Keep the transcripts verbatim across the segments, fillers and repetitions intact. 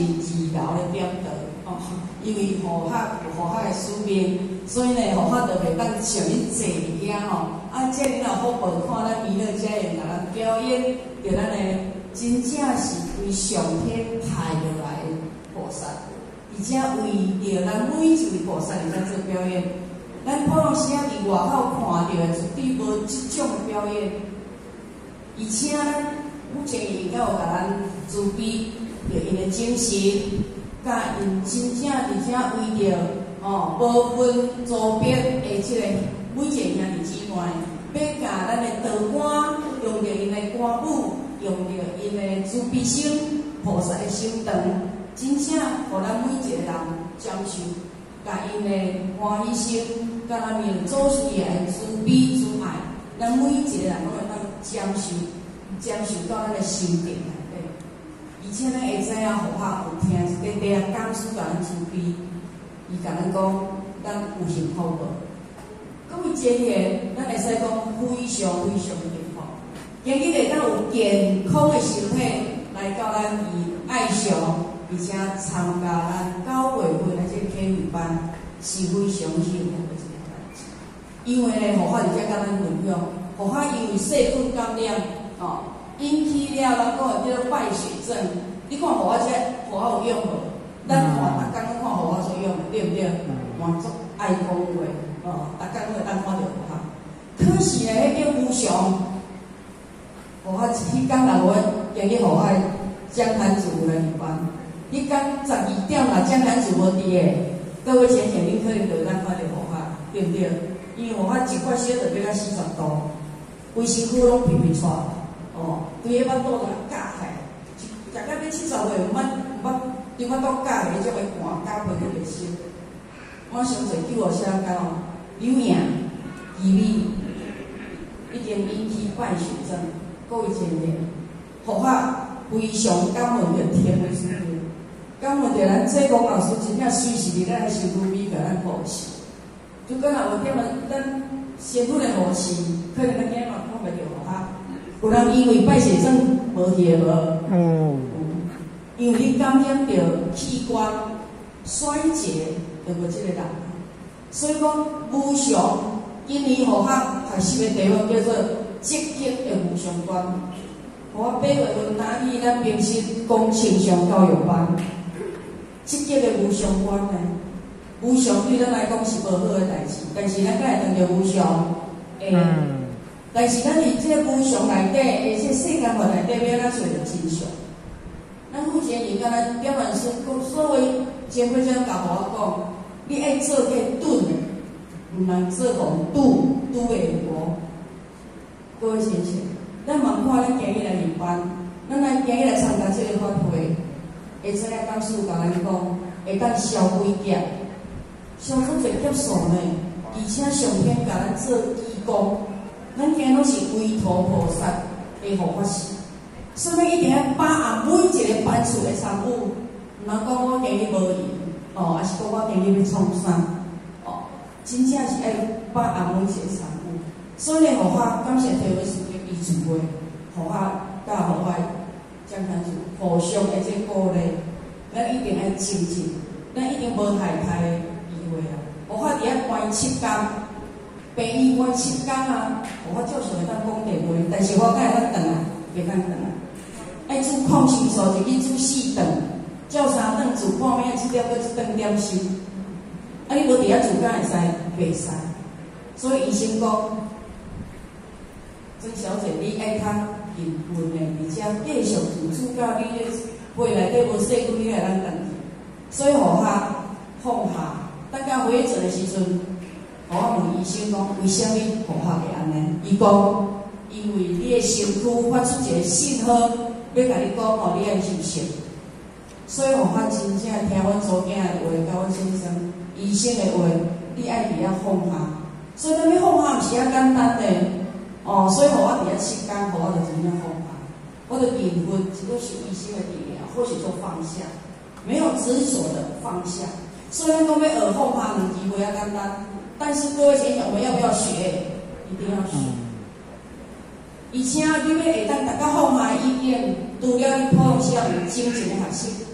二楼的点道哦，因为护法有护法的使命，所以呢，护法就袂当像恁坐伫遐吼。啊，这恁若好无看咱弥勒家园甲咱表演，着咱呢真正是为上天派落来的菩萨，而且为着咱每一位菩萨而在做表演。咱普通时啊伫外口看到的绝对无即种的表演，而且目前伊敢有甲咱慈悲，着因的精神，甲因真正而且为着哦无分组别的即个每一个兄弟姊妹，要甲咱的道官用着因的歌舞，用着因的慈悲心、菩萨的心肠，真正互咱每一个人接受。甲因的欢喜心，甲咱面祖师爷的慈悲慈爱，咱每一个人拢会当接受，接受到咱的心境内底。而且咱会知影护法有听一点点讲师甲咱慈悲，伊甲咱讲，咱有幸福无？各位姐姐，咱会使讲非常非常幸福。今日会当有健康的身体来到咱以爱上。而且参加咱九月份的这个体育班是非常幸福的一件代志，因为呢，护法而且甲咱分享，护法因为细菌感染哦，引起了咱讲的这个败血症。你看护法这护法有用无？咱看逐工拢看护法所用，对不对？满足爱讲话哦，逐工都会当看到护法。可是呢，迄叫无常，护法迄天六月，今日护法江潭子有来入班。迄天十二点啦，江南主无伫诶，各位浅浅恁可能就有当看到护法，对不对？因为护法一发烧就变到四十度，规身躯拢皮皮喘，哦，规个腹肚都夹起，大概要七十岁有捌捌对腹肚夹的，即个寒夹皮都袂消。我上侪救护车到刘颖、吉米，已经引起败血症，各位浅浅，护法非常感恩着天的慈悲。感恩着咱济公老师真正随时伫咱的身躯边甲咱保持，就讲若无点啊，咱身躯的保持，可能咱今嘛看袂着护法。有人因为败血症无去无，嗯，因为你感染着器官衰竭，就无即个人。所以讲无常，今年护法学习的题目叫做积极的无常观。我八月份哪去咱平时讲清常教育班。积极的无常观呢，无常对咱来讲是无好的代志，但是咱敢会当着无常，诶、欸，嗯、但是咱伫这个无常内底，而且世间法内底要咱找着真相。咱目前而家咱表演师讲，所谓前辈先甲我讲，你爱做个钝的，毋能做戆拄拄会无。各位先生，咱问看咱今日来入班，咱来今日来参加这个法会。会知影讲师甲咱讲，会当消几劫，消出侪劫数呢，而且上天甲咱做义工，咱今拢是韦陀菩萨的护法士，所以一定要把握每一个班次的参与，毋通讲我今日无闲，哦，还是讲我今日要创啥，哦，真正是爱把握每一个参与。所以护法感谢提为师的义主会，护法甲护法。江潭子互相的这鼓励，咱一定爱精进，咱一定无害怕的机会啊！护法伫遐关七天，病院关七天啊！护法照常会当讲电话，但是我敢会当转来，袂当转来。爱煮抗生素就去煮四顿，照三顿煮半暝，一点过一顿点心。啊，你无伫遐煮敢会使？袂使。所以医生讲，曾小姐，你爱通。幸运的，而且继续自主到你的胃内底无细菌，你会当等去。所以护法放下，等到回诊的时阵，互我问医生讲，为什么护法会安尼？伊讲，因为你的身躯发出一个信号，要甲你讲哦，你爱休息。所以护法真正听阮祖囝的话，甲阮先生医生的话，你爱伫遐放下。所以咱要放下，毋是遐简单的。哦，所以互我伫遐七天，互我就真正放下，我就平分，这都是医生的力量，或许做放下，没有执着的放下。虽然讲要学放下两字袂遐简单，但是各位先生，我们要不要学？一定要学。而且你要会当大家放下的意见，除了你普通时候有精进的学习，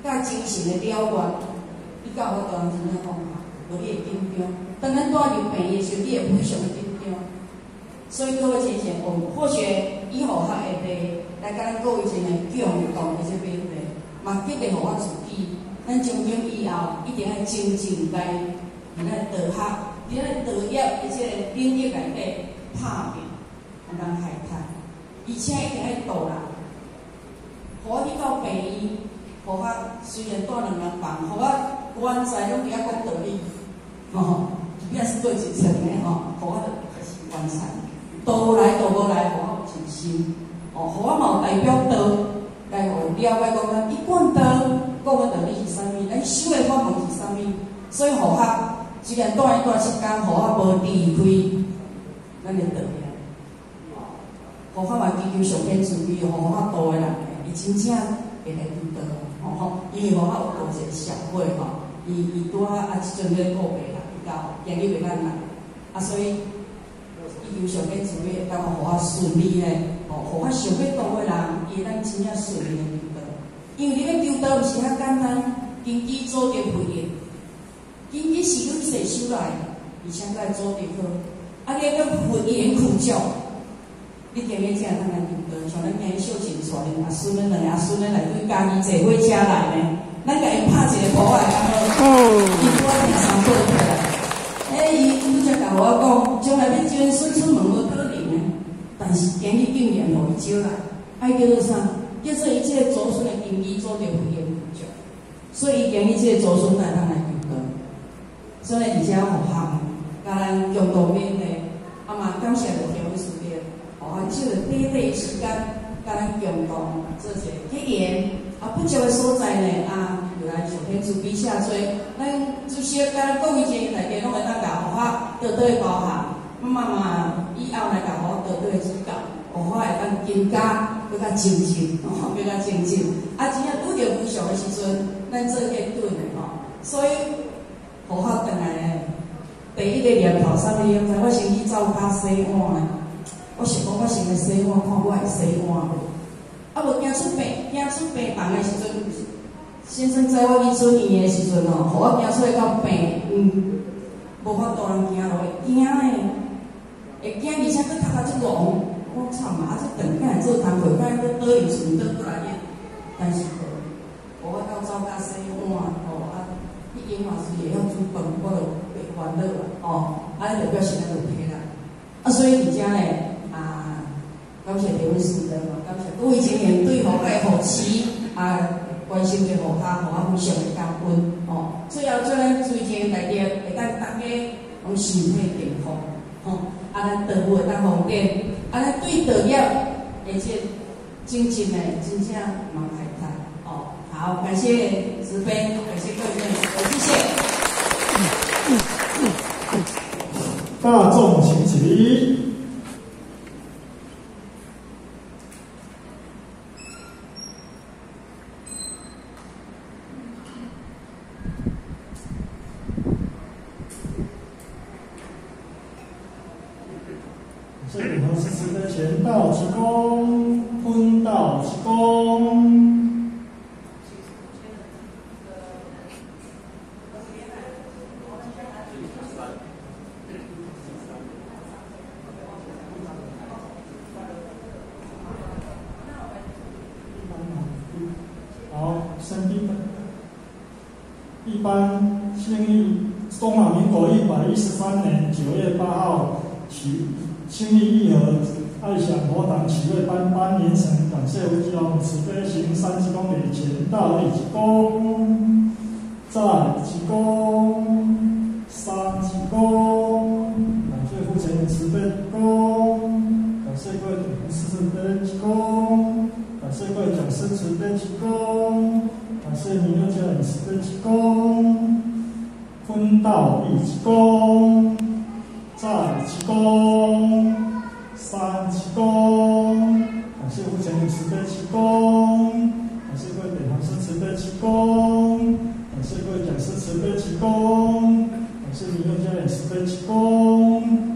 甲精神的了愿，你甲我当真正放下，无你会紧张。当咱带入病的时候，你会非常的紧张。所以各位先生，我或许以后较会地来甲咱各位先生共同的这边的，嘛激励互我自己。咱从今以后一定要精进在咱道学，伫咱道业的这个领域内底拍拼，唔通害怕，而且一定要度人。互我去到病院，互我虽然住两人房，互我原在拢伫遐讲道理，吼，即便是对一层的吼，互我就是完善，道来道无来，互我有信心，哦，互我嘛有代表道来互了解讲咱一贯道。讲个道理是啥物？咱修的法门是啥物？所以互我虽然住一段时间，互我无离开咱的道业，互我嘛追求上天慈悲，互我度的人，伊真正会来拄到，吼吼，因为互我有多一个社会吼，伊伊拄啊啊即阵咧告白啦，比较压力袂咱来，啊所以伊求上天慈悲，会当互我顺利咧，吼，互我想要度的人，伊会当真正顺利咧。因为你要丢道，毋是遐简单，经济做着培养，经济是愈细收来，而且来做着好。啊，你要佛言苦教，你今日才通来丢道。像咱今日秀琴带恁阿孙恁两个阿孙恁来对家己坐火车来呢，咱甲伊拍一个破来，然后伊拄啊平常过起来。诶，伊拄则甲我讲，将来要招孙出门无可能呢，但是今日竟然互伊招来，爱叫做啥？叫做伊即个祖孙的经济做着培养工作，所以伊今日即个祖孙来通来求道，所以而且互项甲咱共同勉励，啊嘛感谢着天父师弟，互咱即个短短时间，甲咱共同做一个结缘，啊不足的所在呢，啊就来上天慈悲下做，咱至少甲咱各位前内底拢会当甲互我得到的包涵，慢慢以后来甲互我得到的指教。互我会当更加更加精进，吼，更加精进。啊，真正拄着无常的时阵，咱做结顿的吼。所以，互我转来咧，第一个念头啥物？毋知我先去走骹洗碗咧。我想讲，我先来洗碗，看我会洗碗无。啊，无惊出病，惊出病房的时阵，先生载我去做医的时阵哦，互我惊出来到病，嗯，无法度人行落去，惊咧，会惊，而且佫头壳足戆。我操嘛！啊，这等干做工课，干要倒油水倒过来咧，但是无，我到走甲洗碗哦，啊，迄间嘛是会晓煮饭，我就袂烦恼啦，哦，啊，就表示咱就体啦。啊，所以而且咧，啊，感谢两位师长嘛，感谢各位前贤对我嘅扶持，啊，关心嘅护他，互我非常嘅感恩，哦，最后做咱最前内底会当大家拢身体健康，吼，啊，咱道路会当方便。啊，咱对道业而且精进呢，真正蛮害怕哦。好，感谢慈悲，感谢各位，谢谢。 大众请起。这里头是慈悲前道之功，坤道之功。好，生病的。一般新历中华民国一百一十三年九月八号起。新历义和爱享佛堂启位颁颁年神，感谢无极龙慈悲行三积功礼前道一积功，再积功，三积功，感谢父神慈悲功，感谢各位讲师慈悲积功，感谢各位讲师慈悲积功，感谢弥勒家人慈悲积功，坤道一积功。再积功，三积功，感谢父神慈悲积功，感谢各位本堂师慈悲积功，感谢各位讲师慈悲积功，感谢弥勒家人慈悲积功。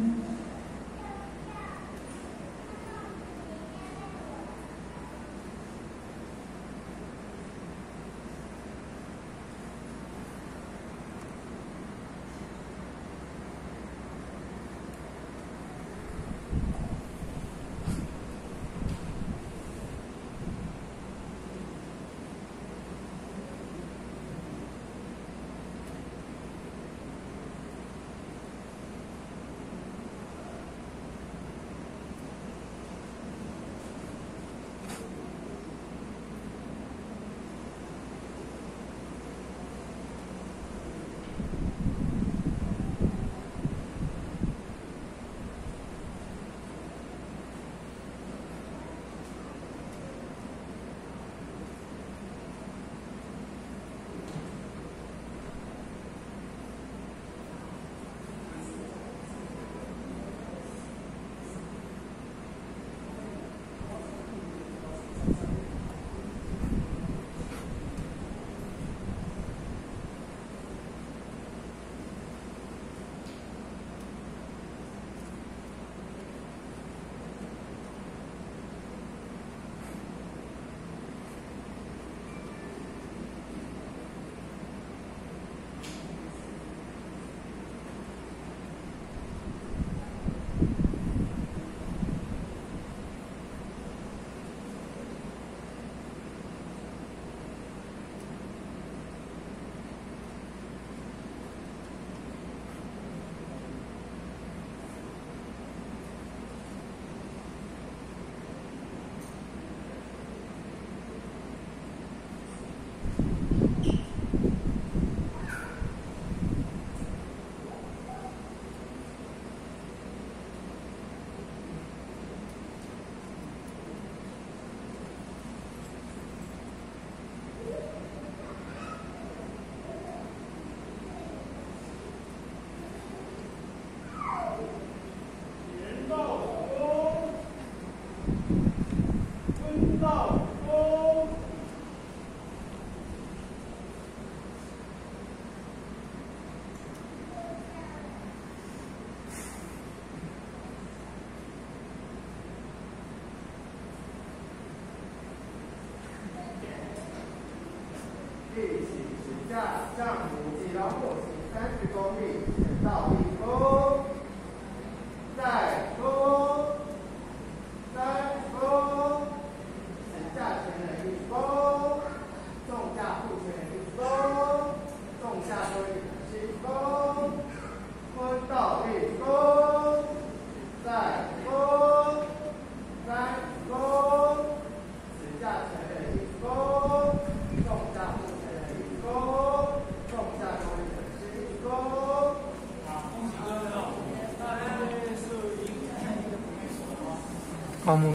架丈夫及老母行三十公里，前倒立弓，再弓，再弓，前架前人一弓，重架后前人一弓，重架多一人一弓，坤倒立弓，再弓，再弓，前架前人一弓，重架后前人一弓，重架多一人一弓。 好，